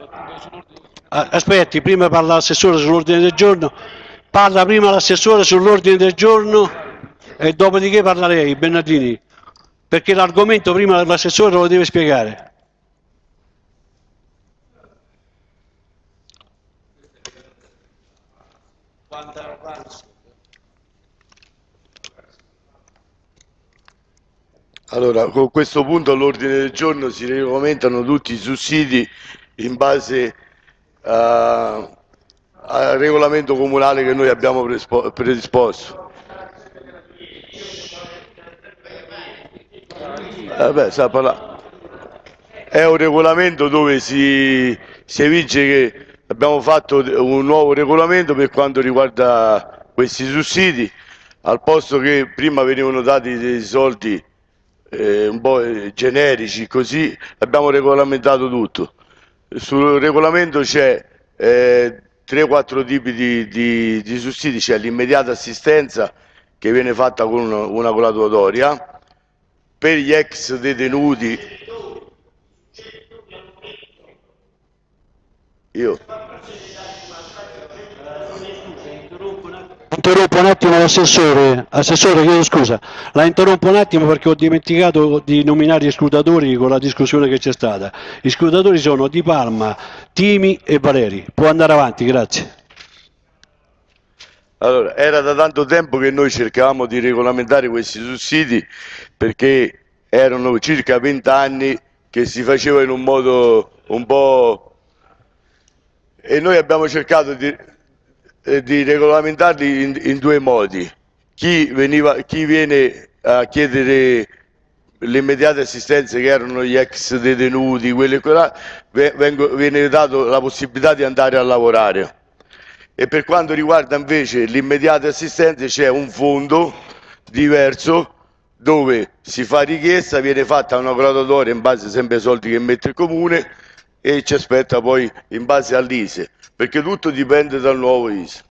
Aspetti, prima parla l'assessore sull'ordine del giorno, parla prima l'assessore sull'ordine del giorno e dopodiché parla lei, Bernardini, perché l'argomento prima l'assessore lo deve spiegare. Allora, con questo punto all'ordine del giorno si regolamentano tutti i sussidi in base al regolamento comunale che noi abbiamo predisposto. Sa parlare. È un regolamento dove si evince che abbiamo fatto un nuovo regolamento per quanto riguarda questi sussidi, al posto che prima venivano dati dei soldi un po' generici, così abbiamo regolamentato tutto. Sul regolamento c'è 3-4 tipi di sussidi, c'è l'immediata assistenza che viene fatta con una graduatoria, per gli ex detenuti. Io. Interrompo un attimo l'assessore, assessore chiedo scusa, la interrompo un attimo perché ho dimenticato di nominare gli scrutatori con la discussione che c'è stata. Gli scrutatori sono Di Palma, Timi e Valeri. Può andare avanti, grazie. Allora, era da tanto tempo che noi cercavamo di regolamentare questi sussidi perché erano circa 20 anni che si faceva in un modo un po'. E noi abbiamo cercato di regolamentarli in due modi. Chi viene a chiedere le immediate assistenze, che erano gli ex detenuti, quelli là, viene dato la possibilità di andare a lavorare. E per quanto riguarda invece l'immediata assistenza c'è un fondo diverso dove si fa richiesta, viene fatta una graduatoria in base sempre ai soldi che mette il comune e ci aspetta poi in base all'ISE, perché tutto dipende dal nuovo ISE.